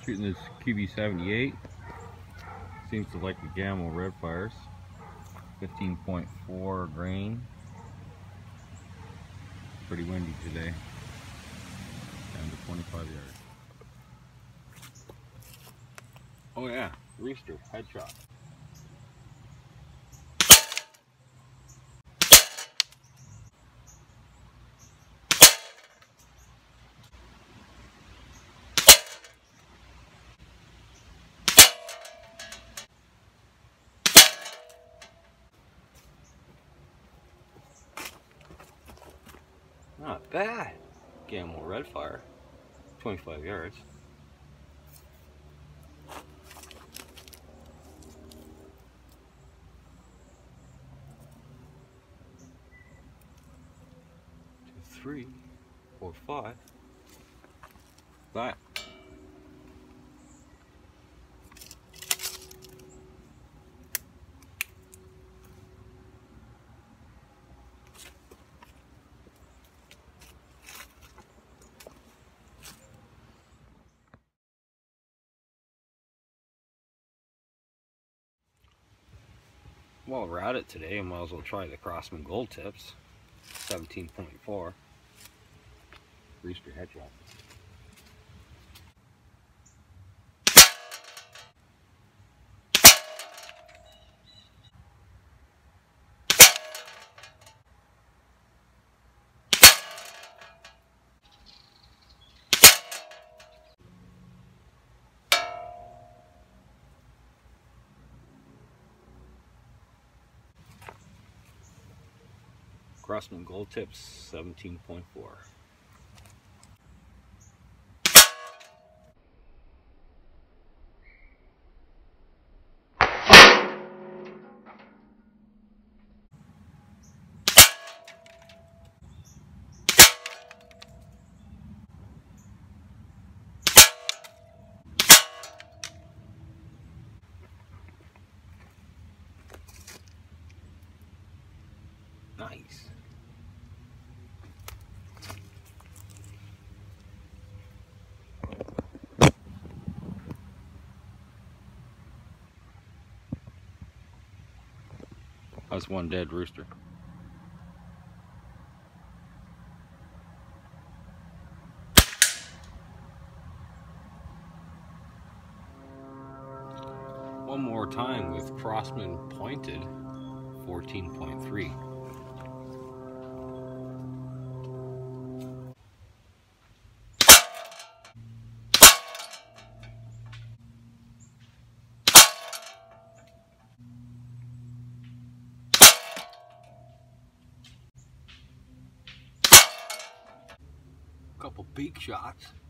Shooting this Qb78. Seems to like the Gamma red fires. 15.4 grain. Pretty windy today. Down to 25 yards. Oh yeah, rooster, headshot. Not bad. Gamma red fire. 25 yards. Three, 4, 5. Back. While we're at it today, I might as well try the Crossman Gold Tips. 17.4. Rooster headshot. Crossman Gold Tips 17.4. Nice. That's one dead rooster. One more time with Crossman pointed. 14.3. Couple beak shots.